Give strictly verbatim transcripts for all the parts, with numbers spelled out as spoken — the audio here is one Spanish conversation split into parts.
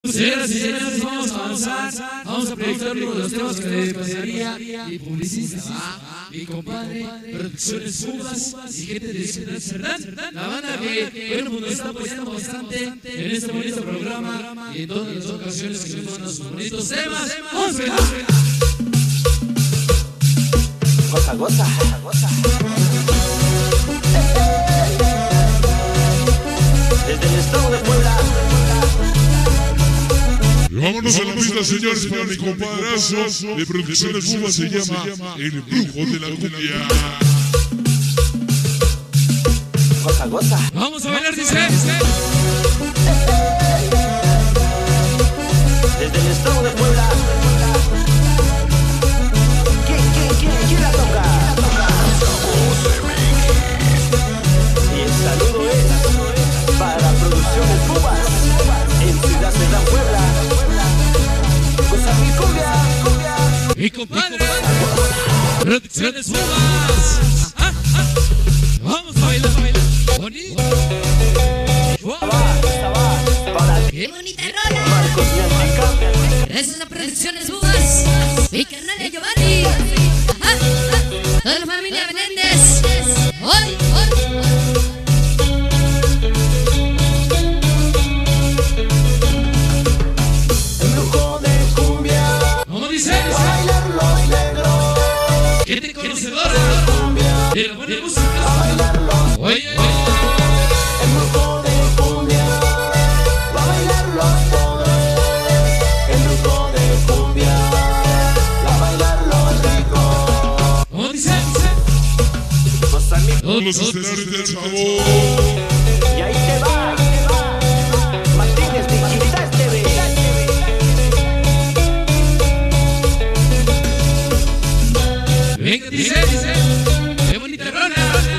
Señoras y señores, vamos a avanzar. Vamos a proyectar uno de los temas que le pasaría mi publicista, ¿va? Mi compadre, Producciones Fugas y gente de Ciudad Cerdán. La banda que, bueno, pues nos está apoyando bastante en este bonito programa y en todas las ocasiones que nos mandan sus bonitos temas. ¡Vamos a ver! Goza, goza, goza. Desde el estado de Puebla. Vámonos a la pista, señores, para mi compadrazo de Producciones Fugas, se llama El Brujo de la Cumbia. Goza, goza. Vamos a bailar, dice. Desde el estado de Puebla. ¿Quién, quién, quién, quién la toca? Y el saludo es para Producciones Fugas en Ciudad Cerdán, Puebla. Goza mi cumbia, cumbia. Mi compadre, Producciones Fugas. Ah, ah. Vamos a bailar, a bailar. Bonito. ¡Qué bonita rola! Marcos Yantica. Gracias a Producciones Fugas, mi carnal de Giovanni, ajá, ajá. Toda la familia Menéndez. Hoy, hoy. El brujo de cumbia. ¿Cómo dice? Bailar los negros. Gente conocedora de la buena música. Bailar los. Oye, El brujo de cumbia. Va a bailar los pobres. El brujo de cumbia. Va a bailar los ricos. ¿cómo dice? Goza mi. Los estelares del sabor. Y ahí te va, ahí te va. Martínez Digital T V. Venga, dice, dice. Qué bonita rola.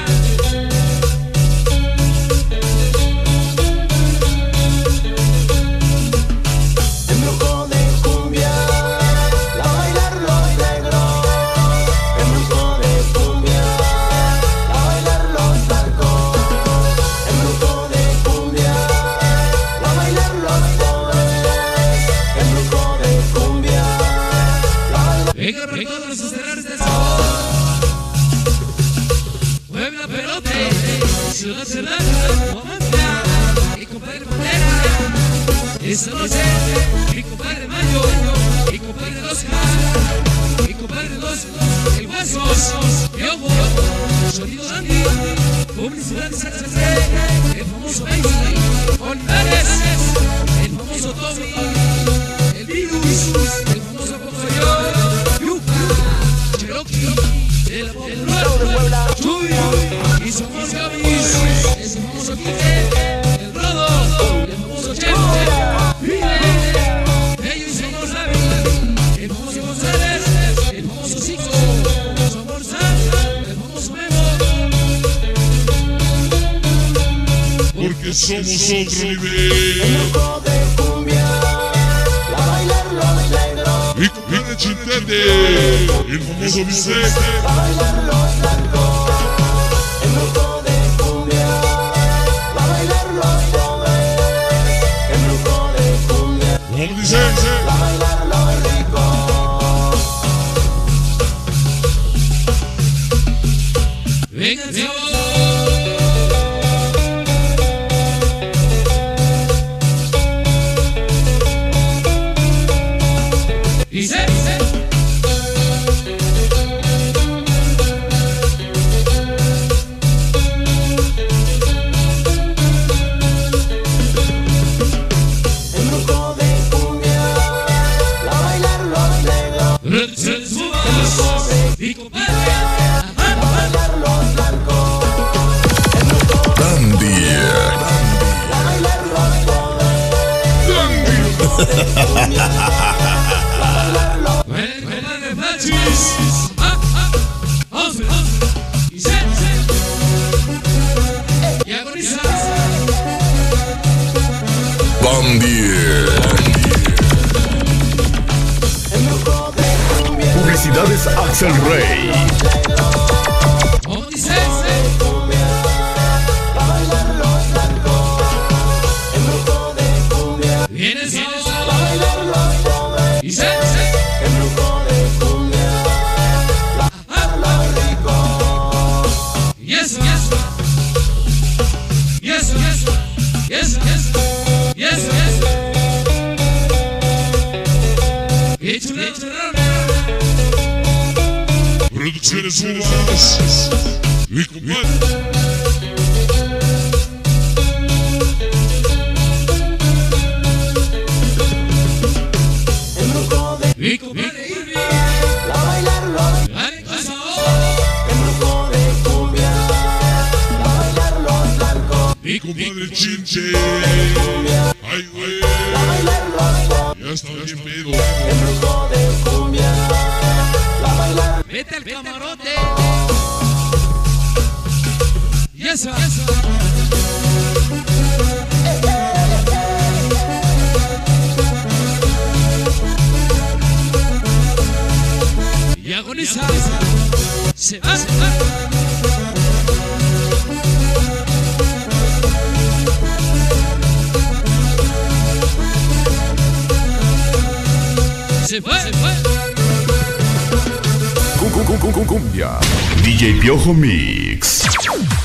El brujo de cumbia. Va a bailar los negros. El brujo de cumbia. Va a bailar los blancos. El brujo de cumbia. Va a bailar los pobres. El brujo de cumbia. Va a bailar. Venga, para todos los estelares del sabor. Puebla, Perote, Ciudad Cerdán, Huamantla, mi compadre Bandera. Esta noche, mi compadre Mayo, mi compadre Oscar, mi compadre Dos, el Huesos, Piojo, Sonido Dandy, Publicidad de San José, el famoso Baby, Olivares, el famoso Tommy, el Virus, el famoso Pocoyo, Yuka, Cherokee, el Puebla, Chuy, y su famoso Gavis, ese famoso Quique, el Rodo, el famoso Chemo, Vile, ellos y su famoso David, el famoso González, el famoso Zico, su amor Sam, el famoso Memo. Porque somos otro nivel. Brujo de cumbia. Va a bailar los negros. Mi compadre Chintete, el famoso Vicente. Va a bailar los blancos. El brujo de cumbia. Va a bailar los pobres. El brujo de cumbia. ¿Cómo dice? Va a bailar los ricos. Venga, el sabor. Dice, dice. El brujo de cumbia. Va a bailar los negros. Producciones Fugas, mi compadre. Va a bailar los blancos. El brujo Dandy. va a bailar los pobres. El brujo de cumbia. Va a bailar los. Bueno, el compadre Flachis. Ah, ah. Vamos a ver, vamos a ver. Y se, se. Y agoniza. Dandy. El brujo de cumbia. Publicidades Axel Rey. ¿Cómo dice? Cumbia. Va a bailar los blancos. El brujo de cumbia. Viene el sabor. bailar los pobres. Y se, se. Embrujo de cumbia, bailar los ricos. Yes, yes. Yes, yes. Yes, yes. Yes, yes. Qué chulada, chulada. Producciones Uvas. Mi compadre. Embrujo de Mi compadre Irving. la bailar los. Dale, pasa. Embrujo de cumbia, la bailar los blancos. Mi compadre Chinche. Ay, güey. La bailar los pobres. Ya está bien pedo. Embrujo de cumbia, la bailar. Vete al camarote. Yes, sir. Yes, sir. Y agoniza. Se va, se va. Se fue, se fue. Cum, cum, cum, cum, cum, cumbia. D J Piojo Mix.